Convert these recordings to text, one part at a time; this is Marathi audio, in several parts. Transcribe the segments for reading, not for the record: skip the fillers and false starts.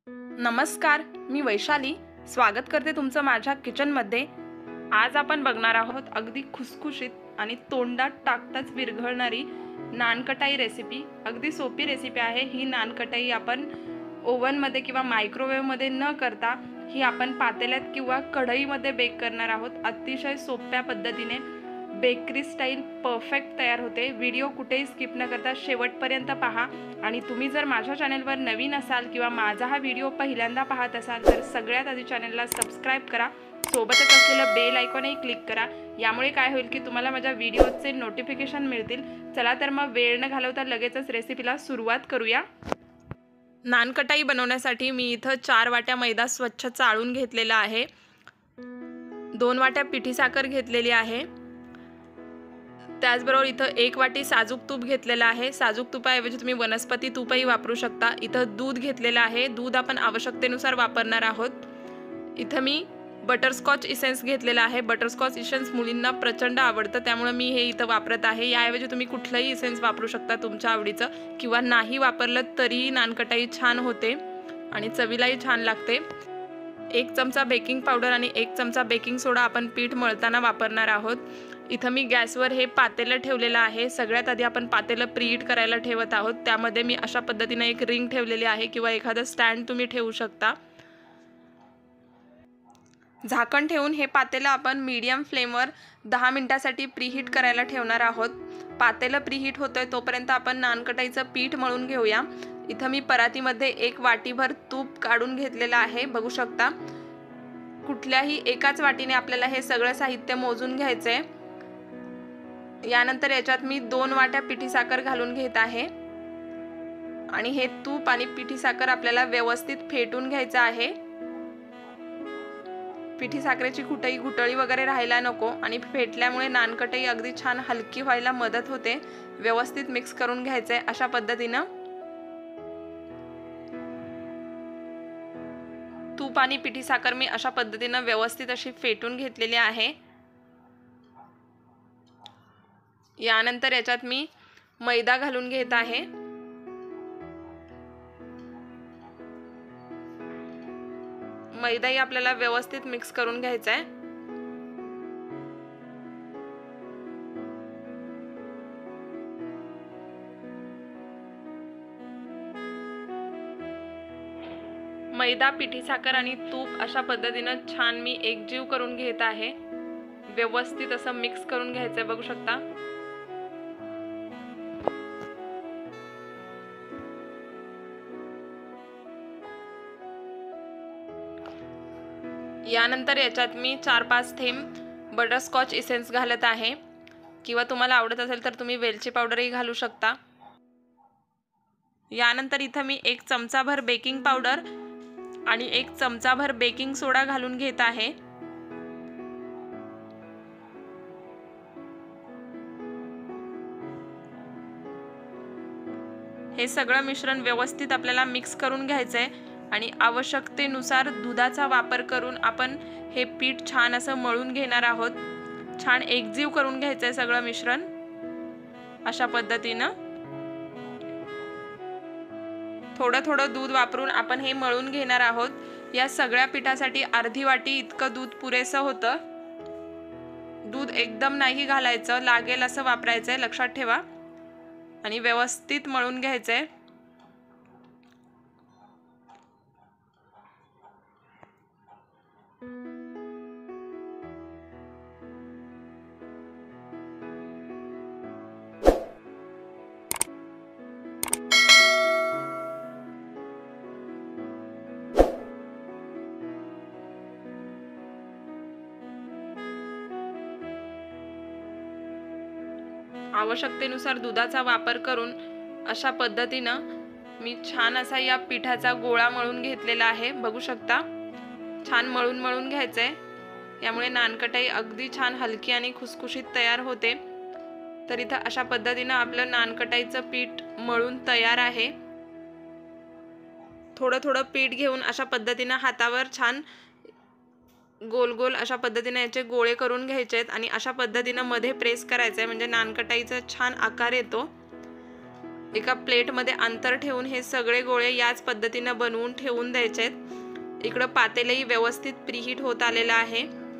नमस्कार, मी वैशाली स्वागत करते तुमचं माझ्या किचनमध्ये। आज आपण बघणार आहोत अगदी खुसखुशीत आणि तोंडात टाकताच विरघळणारी नानकटाई रेसिपी। अगदी सोपी रेसिपी आहे ही। नानकटाई आपण ओव्हनमध्ये किंवा मायक्रोवेव्हमध्ये न करता ही आपण पातेल्यात किंवा कढईमध्ये बेक करणार आहोत। अतिशय सोप्या पद्धतीने बेकरी स्टाईल परफेक्ट तयार होते। व्हिडिओ कुठेही स्किप न करता शेवटपर्यंत पहा। आणि तुम्ही जर माझ्या चॅनलवर नवीन असाल किंवा माझा हा व्हिडिओ पहिल्यांदा पाहत असाल तर सगळ्यात आधी चॅनलला सबस्क्राइब करा, सोबतच असलेलं बेल आयकॉनही क्लिक करा। यामुळे काय होईल की तुम्हाला माझ्या व्हिडिओचे नोटिफिकेशन मिळतील। चला तर मग वेळ न घालवता लगेचच रेसिपीला सुरुवात करूया। नानकटाई बनवण्यासाठी मी इथं 4 वाट्या मैदा स्वच्छ चाळून घेतलेला आहे। 2 वाट्या पिठी साखर घेतलेली आहे। त्याचबरोबर इथं 1 वाटी साजूक तूप घेतलेला आहे। साजूक तुपाऐवजी तुम्ही वनस्पती तूपही वापरू शकता। इथं दूध घेतलेलं आहे। दूध आपण आवश्यकतेनुसार वापरणार आहोत। इथं मी बटरस्कॉच इसेन्स घेतलेला आहे। बटरस्कॉच इसेन्स मुलींना प्रचंड आवडतं, त्यामुळे मी हे इथं वापरत आहे। याऐवजी तुम्ही कुठलंही इसेन्स वापरू शकता तुमच्या आवडीचं, किंवा नाही वापरलं तरी नानकटाई छान होते आणि चवीलाही छान लागते। 1 चमचा बेकिंग पावडर आणि 1 चमचा बेकिंग सोडा आपण पीठ मळताना वापरणार आहोत। इथं मी गॅसवर हे पातेलं ठेवलेलं आहे। सगळ्यात आधी आपण पातेलं प्रीहीट करायला ठेवत आहोत। त्यामध्ये मी अशा पद्धतीने एक रिंग ठेवलेली आहे किंवा एखादं स्टँड तुम्ही ठेवू शकता। झाकण ठेवून हे पातेलं आपण मीडियम फ्लेमवर 10 मिनिटांसाठी प्रीहीट करायला ठेवणार आहोत। पातेलं प्रीहीट होतंय तोपर्यंत आपण नानकटाईचं पीठ मळून घेऊया। इथं मी परातीमध्ये 1 वाटीभर तूप काढून घेतलेलं आहे, बघू शकता। कुठल्याही एकाच वाटीने आपल्याला हे सगळं साहित्य मोजून घ्यायचंय। यानंतर याच्यात मी 2 वाट्या पिठी साखर घालून घेत आहे आणि हे तूप आणि पिठी साखर आपल्याला व्यवस्थित फेटून घ्यायचं आहे। पिठी साखरेची कुठेही गुठळी वगैरे राहायला नको आणि फेटल्यामुळे नानकटाई अगदी छान हलकी व्हायला मदत होते। व्यवस्थित मिक्स करून घ्यायचंय अशा पद्धतीने। तूप आणि पिठी साखर मी अशा पद्धतीने व्यवस्थित अशी फेटून घेतलेली आहे। यानंतर याच्यात मी मैदा घालून घेत आहे। मैदाही आपल्याला व्यवस्थित मिक्स करून घ्यायचा आहे। मैदा, पिठी साखर आणि तूप अशा पद्धतीने छान मी एकजीव करून घेत आहे। व्यवस्थित असं मिक्स करून घ्यायचंय, बघू शकता। यानंतर याच्यात मी 4-5 थेंब बटरस्कॉच इसेन्स घालत आहे, किंवा तुम्हाला आवडत असेल तर तुम्ही वेलची पावडरही घालू शकता। यानंतर इथं मी 1 चमचाभर बेकिंग पावडर आणि 1 चमचाभर बेकिंग सोडा घालून घेत आहे। हे सगळं मिश्रण व्यवस्थित आपल्याला मिक्स करून घ्यायचंय आणि आवश्यकतेनुसार दुधाचा वापर करून आपण हे पीठ छान असं मळून घेणार आहोत। छान एकजीव करून घ्यायचंय सगळं मिश्रण अशा पद्धतीने। थोडं थोडं दूध वापरून आपण हे मळून घेणार आहोत। या सगळ्या पिठासाठी अर्धी वाटी इतकं दूध पुरेसं होतं। दूध एकदम नाही घालायचं, लागेल असं वापरायचंय, लक्षात ठेवा। आणि व्यवस्थित मळून घ्यायचंय। आवश्यकतेनुसार दुधाचा वापर करून अशा पद्धतीने मी छान असा या पिठाचा गोळा मळून घेतलेला आहे, बघू शकता। छान मळून घ्यायचंय, यामुळे नानकटाई अगदी छान हलकी आणि खुसखुशीत तयार होते। तर इथं अशा पद्धतीने आपलं नानकटाईचं पीठ मळून तयार आहे। थोडं थोडं पीठ घेऊन अशा पद्धतीने हातावर छान गोल गोल अशा पद्धतीने याचे गोळे करून घ्यायचे आहेत आणि अशा पद्धतीने मध्ये प्रेस करायचं आहे, म्हणजे नानकटाईचा छान आकार येतो। एका प्लेटमध्ये अंतर ठेवून हे सगळे गोळे याच पद्धतीनं बनवून ठेवून द्यायचे आहेत। इकडं पातेलही व्यवस्थित प्रीहीट होत आलेलं आहे।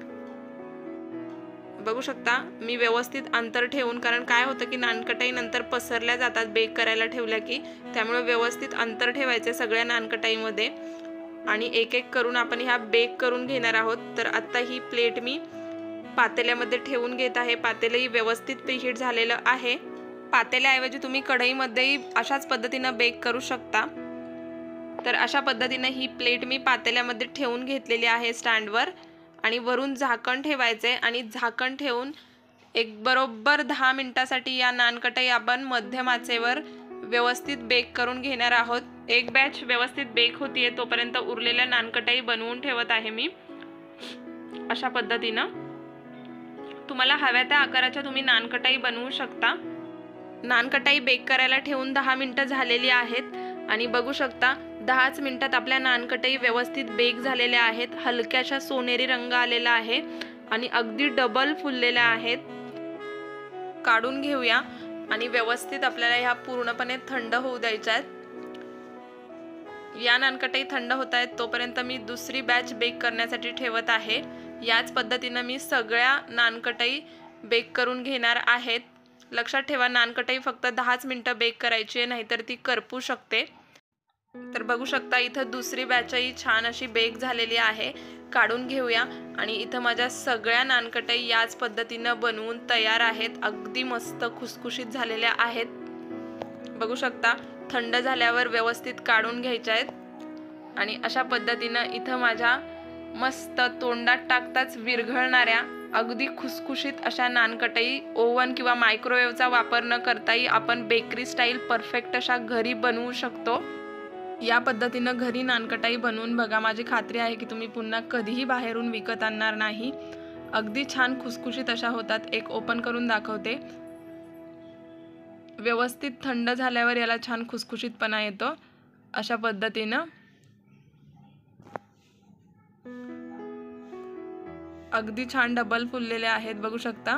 बघू शकता मी व्यवस्थित अंतर ठेवून, कारण काय होतं की नानकटाई नंतर पसरल्या जातात बेक करायला ठेवल्या की, त्यामुळे व्यवस्थित अंतर ठेवायचे सगळ्या नानकटाईमध्ये आणि एक एक करून आपण ह्या बेक करून घेणार आहोत। तर आता ही प्लेट मी पातेल्यामध्ये ठेवून घेत आहे। पातेलही व्यवस्थित प्रीहीट झालेलं आहे। पातेल्याऐवजी तुम्ही कढईमध्येही अशाच पद्धतीनं बेक करू शकता। तर अशा पद्धतीने ही प्लेट मी पातेल्यामध्ये ठेवून घेतलेली आहे स्टँडवर आणि वरून झाकण ठेवायचे आणि झाकण ठेवून एक बरोबर 10 मिनिटासाठी या नानकटाई आपण मध्यम आचेवर व्यवस्थित बेक करून घेणार आहोत। एक बॅच व्यवस्थित बेक होतीये तोपर्यंत उरलेल्या नानकटाई बनवून ठेवत आहे मी अशा पद्धतीनं। तुम्हाला हव्या त्या आकाराच्या तुम्ही नानकटाई बनवू शकता। नानकटाई बेक करायला ठेवून 10 मिनिटं झालेली आहेत आणि बघू शकता 10च मिनिटात आपल्या नानकटाई व्यवस्थित बेक झालेल्या आहेत। हलक्याशा सोनेरी रंग आलेला आहे आणि अगदी डबल फुललेल्या आहेत। काढून घेऊया आणि व्यवस्थित आपल्याला ह्या पूर्णपणे थंड होऊ द्यायच्या आहेत। या नानकटाई थंड होत आहेत तोपर्यंत मी दुसरी बॅच बेक करण्यासाठी ठेवत आहे। याच पद्धतीनं मी सगळ्या नानकटाई बेक करून घेणार आहेत। लक्षात ठेवा नानकटाई फक्त 10च मिनिटं बेक करायची आहे, नाहीतर ती करपू शकते। तर बघू शकता इथं दुसरी बॅचही छान अशी बेक झालेली आहे। काढून घेऊया आणि इथं माझ्या सगळ्या नानकटाई याच पद्धतीनं बनवून तयार आहेत। अगदी मस्त खुसखुशीत झालेल्या आहेत। बघू शकता थंड झाल्यावर व्यवस्थित काढून घ्यायच्या आहेत आणि अशा पद्धतीनं इथं माझ्या मस्त तोंडात टाकताच विरघळणाऱ्या अगदी खुसखुशीत अशा नानकटाई ओव्हन किंवा मायक्रोवेव्हचा वापर न करताही आपण बेकरी स्टाईल परफेक्ट अशा घरी बनवू शकतो। या पद्धतीनं घरी नानकटाई बनवून बघा, माझी खात्री आहे की तुम्ही पुन्हा कधीही बाहेरून विकत आणणार नाही। अगदी छान खुसखुशीत अशा होतात। एक ओपन करून दाखवते। व्यवस्थित थंड झाल्यावर याला छान खुसखुशीतपणा येतो अशा पद्धतीनं। अगदी छान डबल फुललेले आहेत बघू शकता।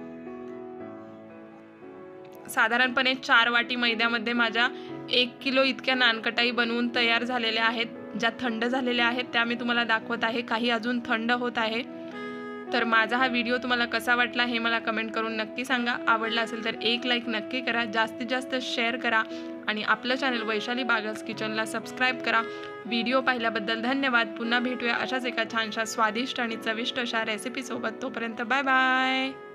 साधारणपणे 4 वाटी मैद्यामध्ये माझ्या 1 किलो इतक्या नानकटाई बनवून तयार झालेल्या आहेत। ज्या थंड झालेल्या आहेत त्या मी तुम्हाला दाखवत आहे, काही अजून थंड होत आहे। तर माझा हा व्हिडिओ तुम्हाला कसा वाटला हे मला कमेंट करून नक्की सांगा। आवडला असेल तर एक लाईक नक्की करा, जास्तीत जास्त शेअर करा आणि आपलं चॅनल वैशाली बागल्स किचनला सबस्क्राईब करा। व्हिडिओ पाहिल्याबद्दल धन्यवाद। पुन्हा भेटूया अशाच एका छानशा स्वादिष्ट आणि चविष्ट अशा रेसिपी सोबत। तोपर्यंत बाय बाय।